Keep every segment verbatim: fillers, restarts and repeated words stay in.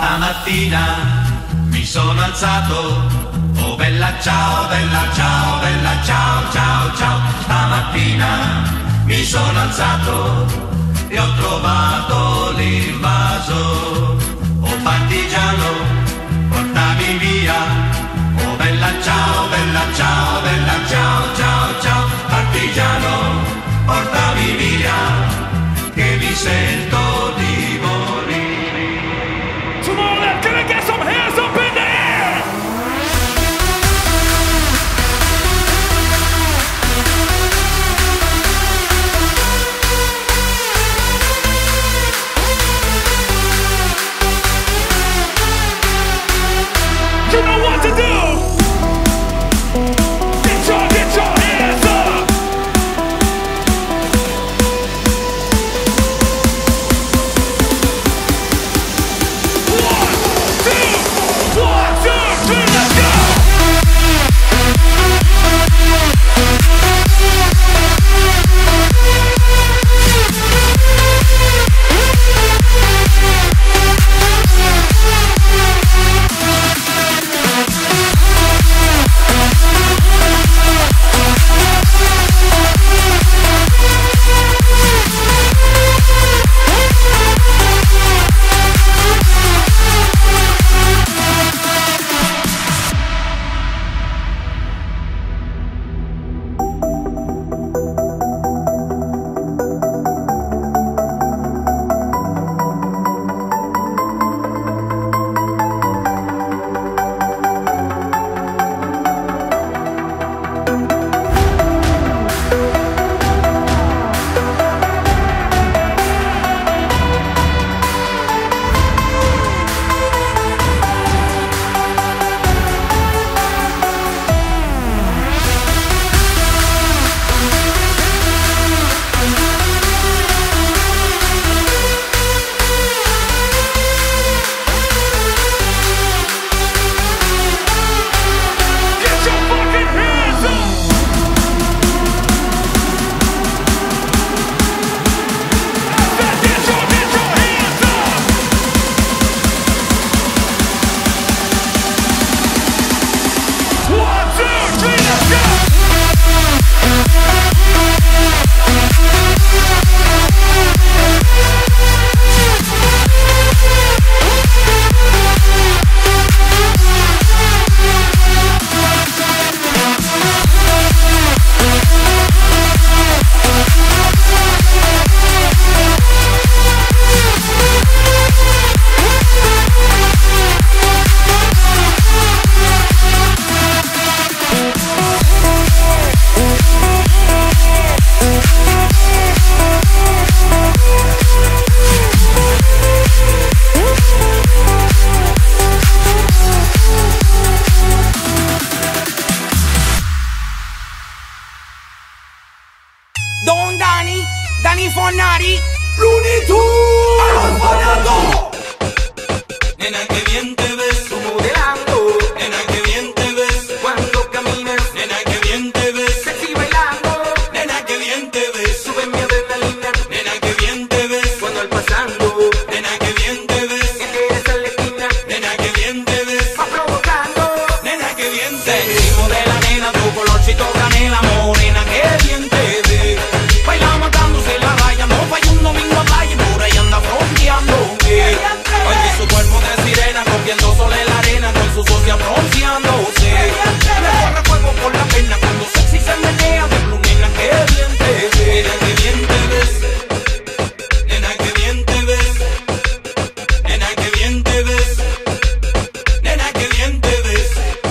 Stamattina mi sono alzato, oh bella ciao, bella ciao, bella ciao, ciao, ciao. Stamattina mi sono alzato e ho trovato l'invaso. Oh partigiano, portami via, oh bella ciao, bella ciao, bella ciao, ciao, ciao. Partigiano, portami via, che mi sento di morire. Come on, now, can I get some hands up in the air? You know what to do. Get your, get your hands up. Don Dani, Dani Fornari, Looney Tunes, Alfonso. Nena, que bien te ves, Tú modelando, nena, que bien te ves, cuando caminas, nena, que bien te ves, sexy bailando, nena, que bien te ves, sube mi adrenalina, nena, que bien te ves, cuando al pasando, nena, que bien te ves, eres a la esquina, nena, que bien te ves, va provocando, nena, que bien te sexy ves. modela nena, tu colorcito canela, morena, que bien te ves, bailamos dándose la raya, no falla un domingo a playa, por ahí anda fronteando, eh. Oye, su cuerpo de sirena, cogiendo sol en la arena, con su socia bronceándose. Le corre fuego por la pena, cuando sexy se menea, de blue nena, que bien te ves. Nena, que bien te ves, nena, que bien te ves, nena, que bien te ves, nena, que bien te ves.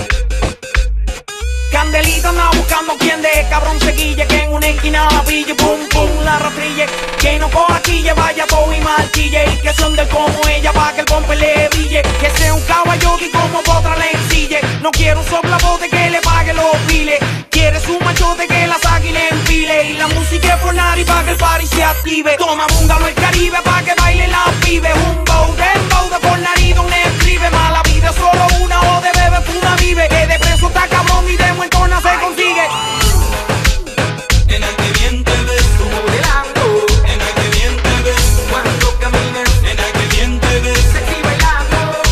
Candelita anda buscando quien de cabrón se guille, que en una esquina la pille, pum pum la rastrille, que no coja quille, vaya todo y marchille, y que son del como ella pa' que el pompe le brille, que sea un caballote y como potra le ensille, no quiero un soplabote que le pague los piles, quiere su machote que la saque y le empile, y la música es Fornari pa' que el party se active, toma búngalo el Caribe pa' que baile la pibe, un bow, dembow de Fornari donde escribe, mala vida solo una o de bebé una vive, que de preso está cabrón y de muertona se consigue. Nena, que bien te ves, Tú modelando, nena, que bien te ves, cuando caminas, nena, que bien te ves, sexy bailando,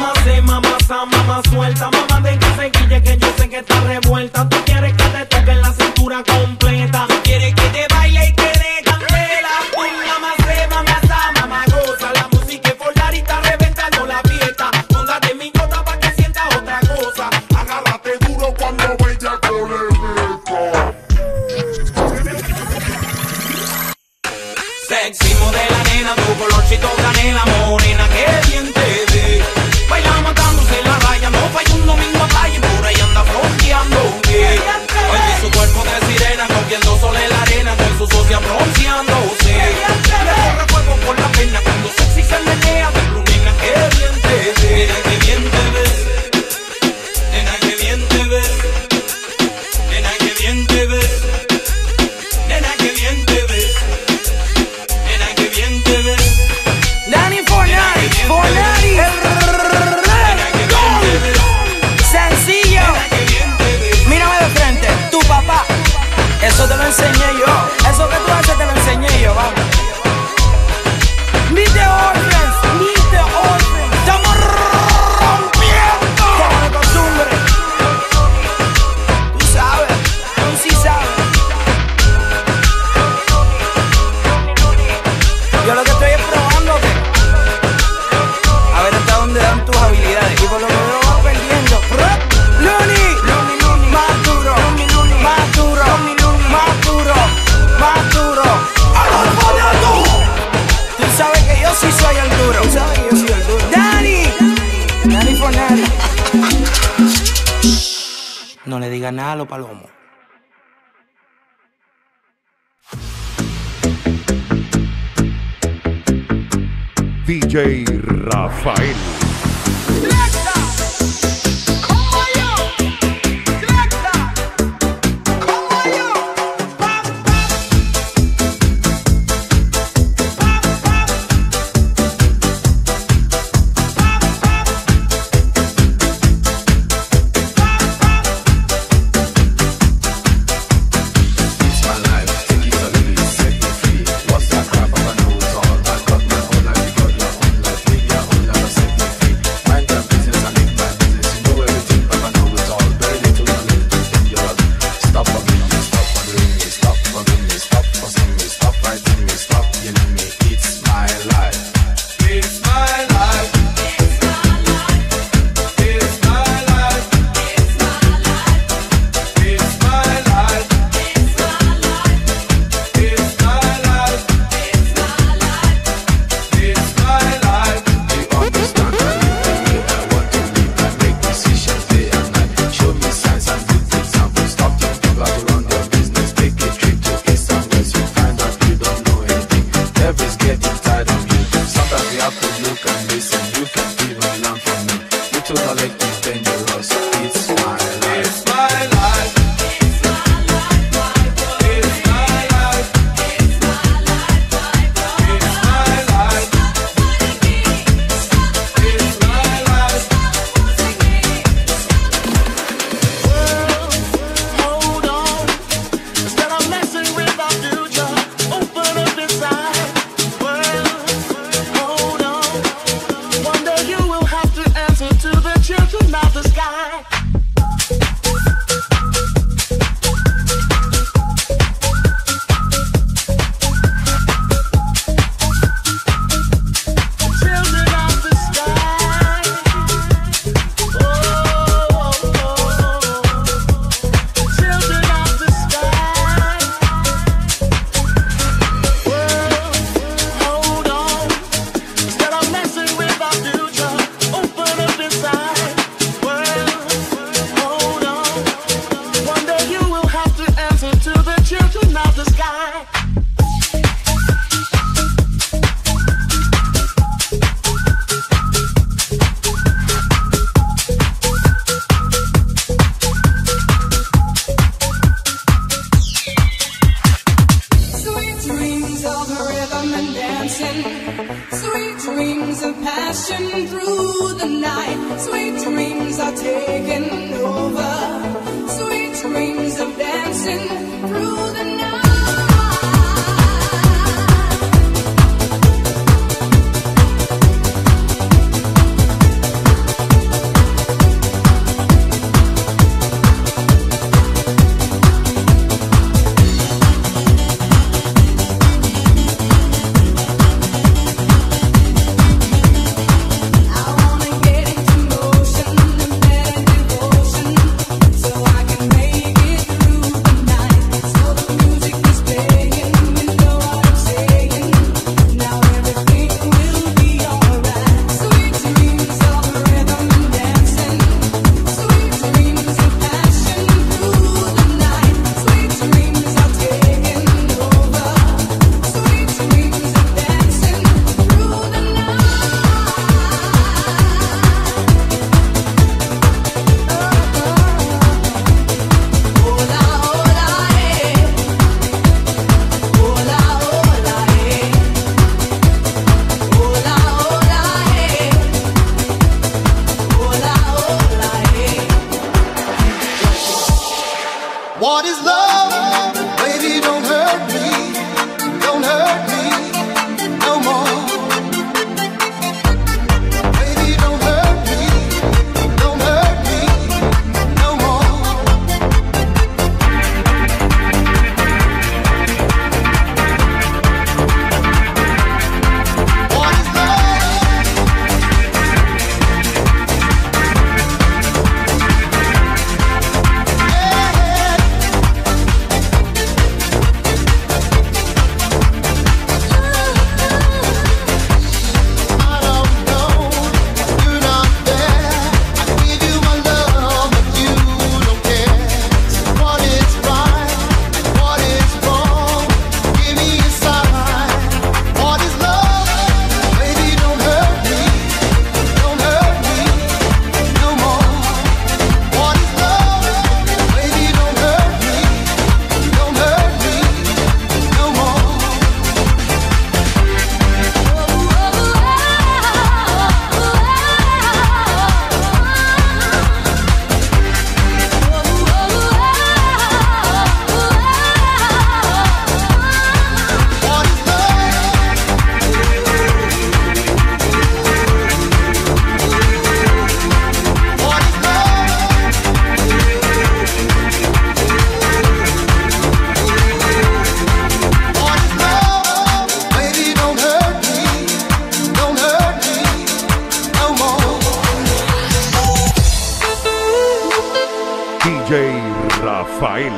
Mamá se, mamá sa, mamá suelta. Mamá de que se quille que yo sé que está revuelta. Tú quieres que te toque la cintura completa. Tú quieres que te baile y te dé candela. Tú mamá se, mamá sa, mamá goza. La música es volar y está reventando la fiesta. Póngate mi gota pa' que sienta otra cosa. Agárrate duro cuando vaya con el rico. Sexy modela nena, tu colorcito canela, morena, que bien te ve. Baila matándose la raya, no falla un domingo a calle, por ahí anda fronteando. Oye, su cuerpo de sirena, cogiendo sol en la arena, con su socia bronceándose. Le corre fuego por la pena, cuando sexy se menea, de tu nena, que bien te ve. Nena, que bien te ves. Nena, que bien te ves. Nena, que bien te ves. Nena, que bien te ves. Nena, que bien te ves. Danny Fornari, Fornari, el rey. Sencillo. Mírame de frente, tu papá. Eso te lo enseñé yo. Eso que tú haces te lo enseñé yo, vamos. Meet the orphans, meet the orphans. Estamos rompiendo. Como de costumbre. Tú sabes, tú sí sabes. Yo lo que estoy es probándote. A ver hasta dónde dan tus habilidades. Y por lo que veo vas perdiendo. Luni, Luni, Luni, más duro, Luni, Luni, más duro, Luni, Luni, más duro, más duro. Tú sabes que yo sí soy el duro. Tú sabes que yo soy el duro. Danny, Danny Fornari. No le digas nada a los palomos. D J Rafael. passion through the night. Sweet dreams are taking over. Sweet dreams of dancing through the night. J Rafael.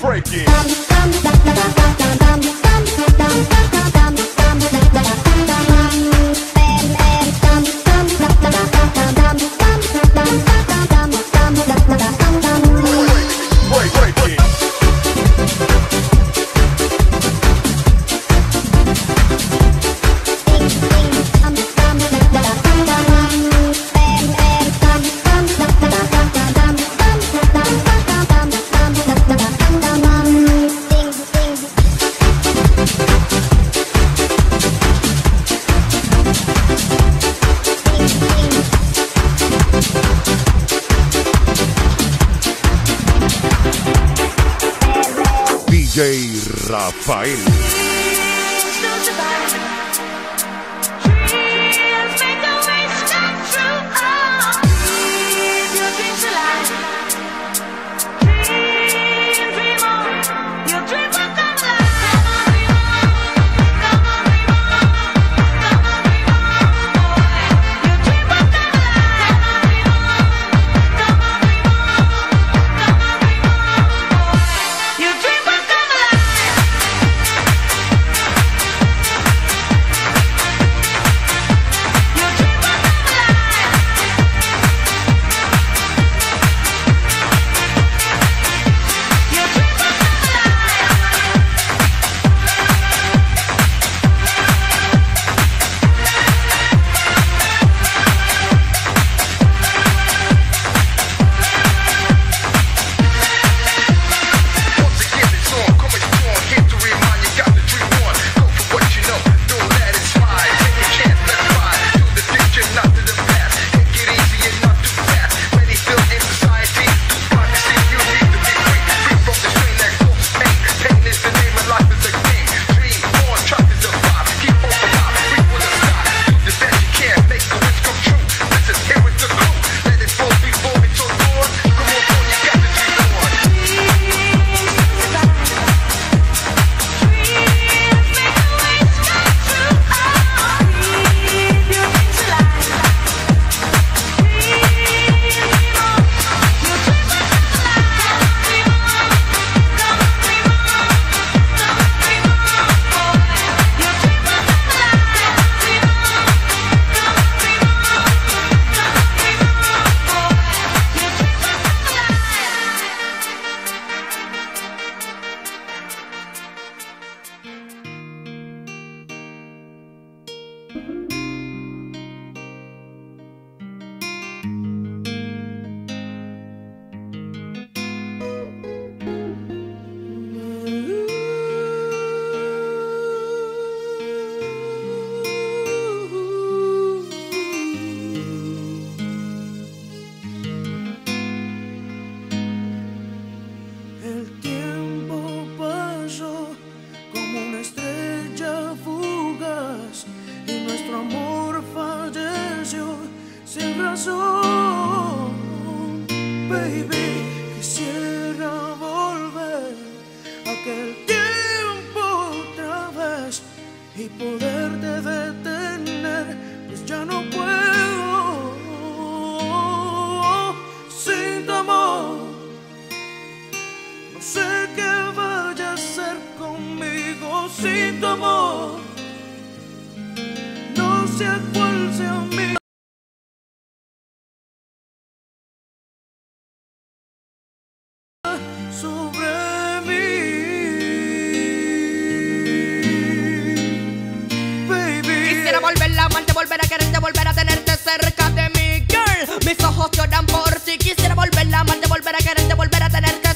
breaking. D J Rafael. Baby, quisiera volver a aquel tiempo otra vez y poderte detener, pues ya no puedo sin tu amor. No sé qué vaya a hacer conmigo sin tu amor. No sé cuál sea mi sobre mí, baby. Quisiera volver a amarte, volver a quererte, volver a tenerte cerca de mí, girl. Mis ojos lloran por ti. Quisiera volver a amarte, volver a quererte, volver a tenerte